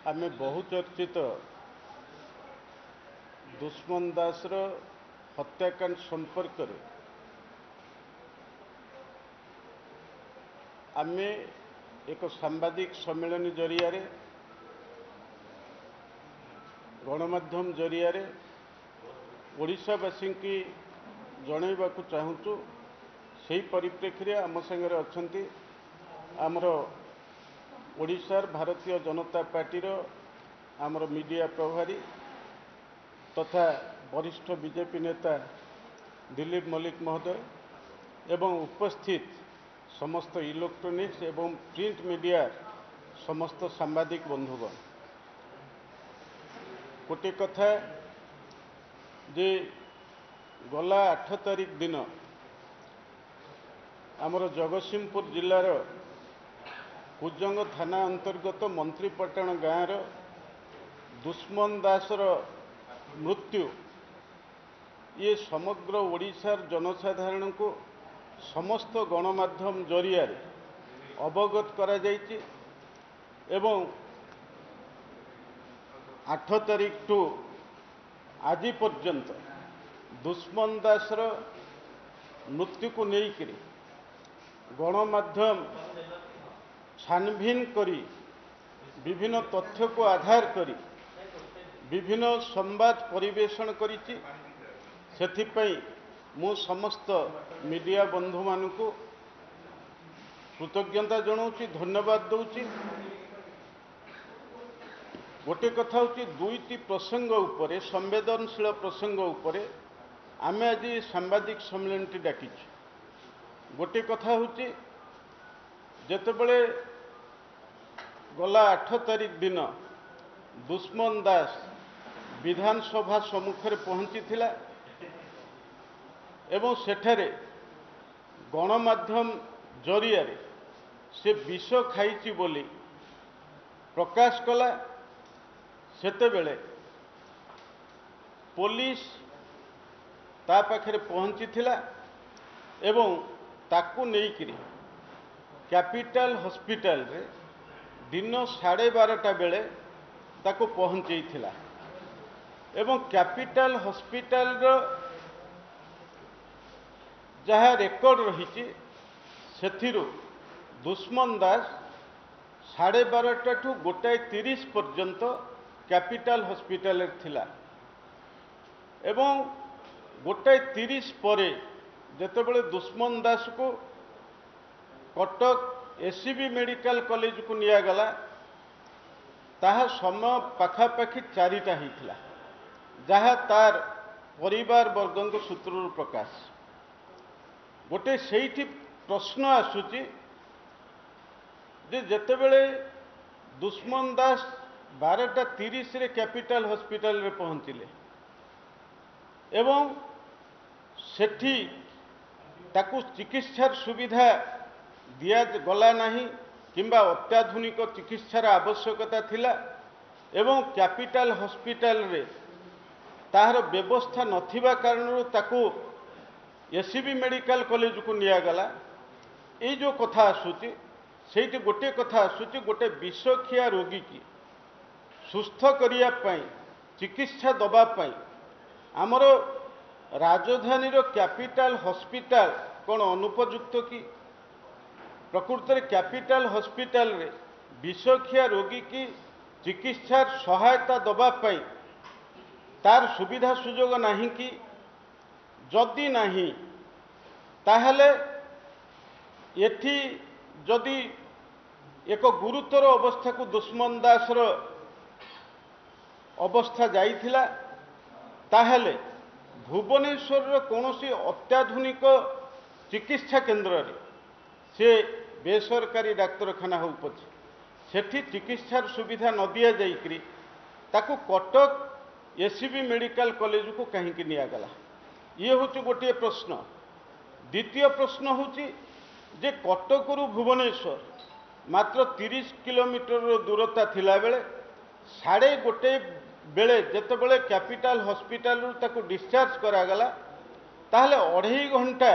आमे बहुचर्चित दुष्मन दासर हत्याकांड संपर्क आमे एक सांबादिक सम्मेलन जरिया गणमाध्यम जरिया ओडिशावासी की जनइबा चाहूँ से परिप्रेक्षी आम संगे अच्छा आमर ओडिशार भारतीय जनता पार्टीर आमर मीडिया प्रभारी तथा वरिष्ठ बीजेपी नेता दिलीप मल्लिक महोदय एवं उपस्थित समस्त इलेक्ट्रोनिक्स एवं प्रिंट मीडिया समस्त सांबादिक बंधुगण गोटे कथा जे गला 8 तारिख दिन आमर जगतसिंहपुर जिलार कुजंग थाना अंतर्गत मंत्रीपटण गाँव दुष्मन दासर मृत्यु ये समग्र ओडिशार जनसाधारण को समस्त गणमाध्यम जरिया अवगत करा जायछि एवं 8 तारिख टू आज पर्यंत दुष्मन दासर मृत्यु को लेकर गणमाध्यम छानभिन करी विभिन्न तथ्य को आधार करी विभिन्न संवाद परिवेषण करिछि। सेथिपई मु समस्त मीडिया बंधु मानू कृतज्ञता जनाऊँगी, धन्यवाद दूची। गोटे कथा हूँ दुईटी प्रसंग उपरे संवेदनशील प्रसंग उपरे आमे आज सांबादिक सम्मेलन डाकी। गोटे कथा हूँ जेतेबेले गला 8 तारिख दिन दुष्मन दास विधानसभा सम्मुखें पहुंची थिला एवं सेठारे गणमाध्यम जरिया से विष खाइछि बोली प्रकाश कला। सेतेबेले पुलिस ता पाखरे पहुंची थिला एवं ताकू नेइकिरी कैपिटल हॉस्पिटल रे दिन 12:30 बेले ताकू पहुंचई थिला एवं कैपिटल हॉस्पिटल रो जहाँ रेकर्ड रही सेथिरु दुष्मन दास 12:30 ठू 1:30 पर्यंत कैपिटल हॉस्पिटल थिला एवं 1:30 परे जेतेबेले दुष्मन दास को कटक एसीबी मेडिकल कॉलेज को निया गला ताहा समय पाखापाखि 4टा होता जहाँ तार परिवार वर्ग सूत्र प्रकाश गोटे से प्रश्न आसूची जेतेबेले दुष्मन दास 12:30 रे कैपिटल हॉस्पिटल रे पहुंचिले एवं सेठी ताकू चिकित्सार सुविधा दिया गला नहीं किंबा अत्याधुनिक चिकित्सार आवश्यकता थिला एवं कैपिटल हॉस्पिटल रे तार व्यवस्था नथिबा कारण ताकू एसीबी मेडिकल कॉलेज को निया गला। ये जो कथा आसूची सेठी गोटे कथा आसूची गोटे विषखिया रोगी की सुस्थ करिया पई चिकित्सा दबा पई आमर राजधानी रो कैपिटल हॉस्पिटल कौन अनुपयुक्त की प्रकृत में कैपिटल हॉस्पिटल रे विषखिया रोगी की चिकित्सार सहायता दबा पई तार सुविधा सुजोग नहीं कि जदि नहीं ताहले एठी जदि एक गुरुतर अवस्था को दुष्मन दासर अवस्था जाइथिला ताहले भुवनेश्वर कौनसी अत्याधुनिक चिकित्सा केन्द्र रे से बेसरकारी डाक्तरखाना हो पछे सेठी चिकित्सार सुविधा न दिया जाइकरी ताकू कटक एसीबी मेडिकल कॉलेज को कहीं निया गला। ये हूँ गोटे प्रश्न। द्वितीय प्रश्न हूँ जे कटकरू भुवनेश्वर मात्र 30 किलोमीटर दूरता थिला बेले 1:30 बेले जेतेबेले कैपिटल हॉस्पिटल ताकू डिस्चार्ज करागला ताहले 2.5 घंटा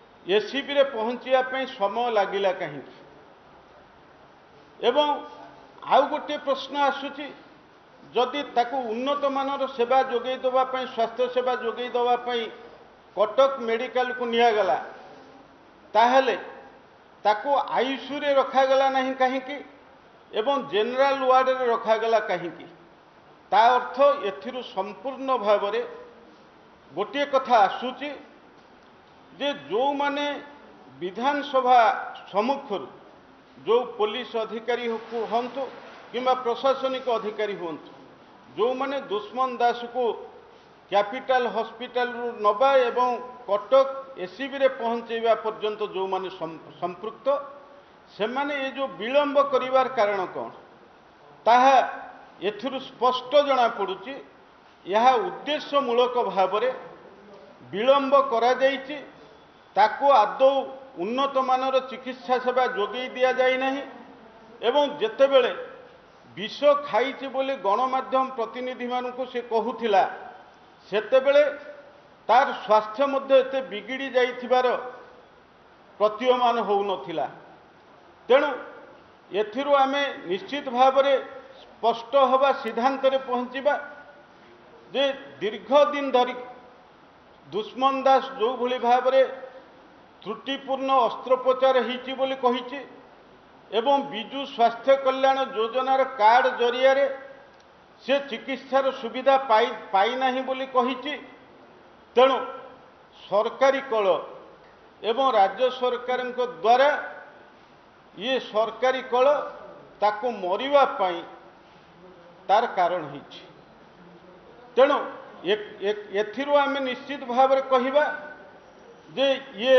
एसीबी रे पहुँचा समय लगिला कहीं एवं आउ गोटे प्रश्न आसुची जदि ताकू उन्नत मानर सेवा जोगई देवाई स्वास्थ्य सेवा जोगई देवाई कटक मेडिकल को निगला ताहले ताकू आईसीयू रे रखागला नहीं कहीं एवं जेनराल वार्ड रे रखागला कहीं ता अर्थ एथिरु संपूर्ण भाव में गोटे कथा आसुची जे जो माने विधानसभा सम्मुखर जो पुलिस अधिकारी हूँ कि प्रशासनिक अधिकारी हूँ जो माने दुश्मन दास को कैपिटल हॉस्पिटल नबा एवं कटक एसीबी रे पहुँचेवा पर्यंत जो माने संपृक्त से माने ये जो विलंब करिवार कारण कौन ताहा एथिरु स्पष्ट जना पड़ुची यह उद्देश्यमूलक भाव में विलंब करा जाइछि ताकू आदौ उन्नत मानर चिकित्सा सेवा जोगई दिया जाए नहीं एवं जेतेबेले विष खाइछि बोली गणमाध्यम प्रतिनिधि मानकु से कहूथिला सेतेबेले तार स्वास्थ्य मध्य एते बिगिड़ी जाइथिबार प्रतीयमान हो नथिला तेणु एथिरु आमे निश्चित भाव में स्पष्ट हवा सिद्धांत रे पहुँचीबा जे दीर्घ दिन धरी दुश्मन दास जो भली भाव में त्रुटिपूर्ण अस्त्रोपचार होइछि बोली कहिछि एवं विजु स्वास्थ्य कल्याण योजनार कार्ड जरिया रे से चिकित्सार सुविधा पाई नाही बोली कहिछि तेणु सरकारी कल एवं राज्य सरकार द्वारा ये सरकारी कल ताको मरिवा पाई तार कारण होइछि तेणु एथिरु आमे निश्चित भाव में कहिबा जे ये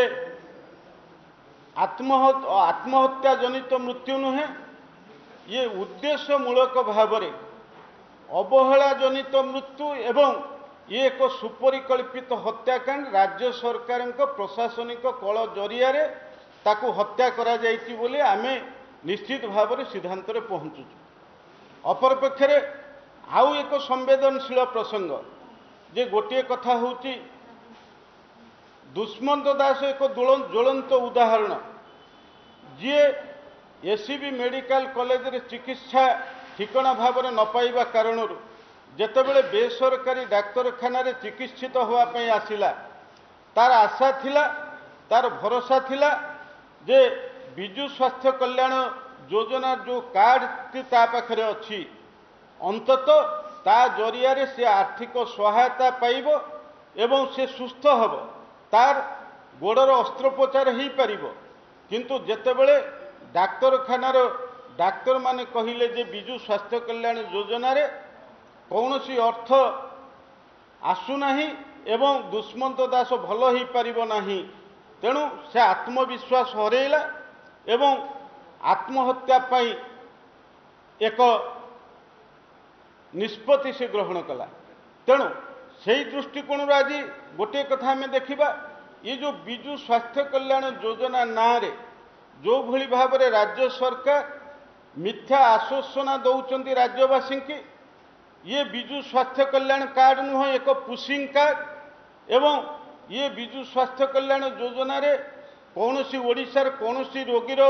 आत्महत्या जनित मृत्यु नुहे ये उद्देश्यमूलक भाव में अवहेला जनित मृत्यु एवं ये एक सुपरिकल्पित हत्याकांड राज्य सरकार प्रशासनिक कल जरिया रे ताकू हत्या करा जाइछि बोली आमे निश्चित भाव में सिद्धांत रे पहुँचुछु। अपरपक्षे आउ एक संवेदनशील प्रसंग जे गोटे कथा होची दुष्मंत दास एक ज्वलंत उदाहरण जी एसीबी मेडिकल कॉलेज रे चिकित्सा ठिकणा भाव में न पाइबा कारण जेतेबेले बेसरकारी डाक्तरखाना रे चिकित्सित होवाई आसिला तार आशा थिला तार भरोसा थिला जे विजु स्वास्थ्य कल्याण योजना जो कार्ड ता पाखरे अच्छी अंतत ता जरिया रे से आर्थिक सहायता पाइब एवं से सुस्थ हब तार गोड़र अस्त्रोपचार हो पार किंतु जेतेबेले डाक्तरखानार डाक्तर माने कहिले जे विजु स्वास्थ्य कल्याण योजना रे कौनसी अर्थ आसुना एवं दुष्मंत दास भल हो पारिबो नाही तेणु से आत्मविश्वास हरैला एवं आत्महत्या पाई एक निष्पत्ति से ग्रहण कला तेणु से दृष्टिकोण आज गोटे कथा आम देखा ये जो विजु स्वास्थ्य कल्याण योजना ना रे जो भली भाव में राज्य सरकार मिथ्या आश्वासना दौरान राज्यवासी की ये विजु स्वास्थ्य कल्याण कार्ड नुह एक पुशिंग कार्ड एवं ये विजु स्वास्थ्य कल्याण योजना रे कौनसी ओडिशार कौनसी रोगीर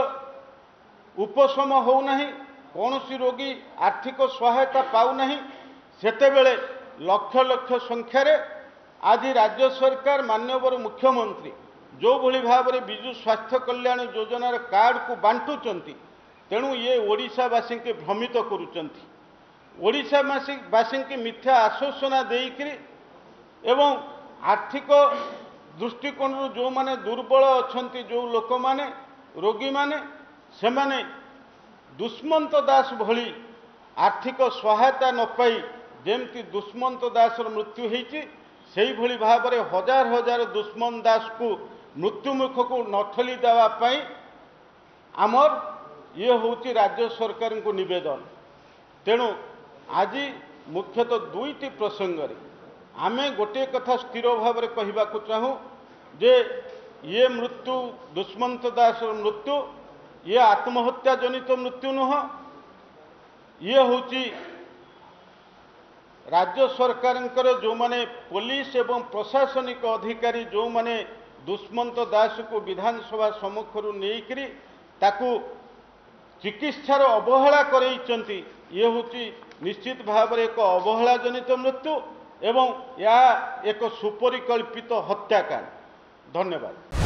उपशम होना कौनसी रोगी आर्थिक सहायता पाऊना सेतेबेले लक्ष लक्ष संख्यार आज राज्य सरकार माननीय मुख्यमंत्री जो भली भाव में विजु स्वास्थ्य कल्याण योजनार कार्ड को बांटुचंती तेणु ये ओडिशावासी के भ्रमित करुचंती ओडिशावासी की मिथ्या आश्वासना देकरी एवं आर्थिक दृष्टिकोण जो माने दुर्बल अछंती जो लोक माने रोगी माने से माने दुष्मंत दास भली आर्थिक सहायता न पाई जेमती दुष्मंत दास मृत्यु होती से भली भाव में हजार हजार दुष्मंत दास को मृत्युमुख को नठली देवाई आमर ये हूँ राज्य सरकार को निवेदन तेणु आज मुख्यतः दुईटी प्रसंग आमे गोटे कथा स्थिर भाव में कहवा चाहूँ जे ये मृत्यु दुष्मंत दास मृत्यु ये आत्महत्या जनित मृत्यु नुह ये हूँ राज्य सरकार जो माने पुलिस एवं प्रशासनिक अधिकारी जो माने दुष्मंत दास को विधानसभा सम्मुखर नहीं ताकू चिकित्सार अवहेला करैचंती ये होची निश्चित भाव में एक अवहेला जनित मृत्यु एवं या एक सुपरिकल्पित हत्याकांड। धन्यवाद।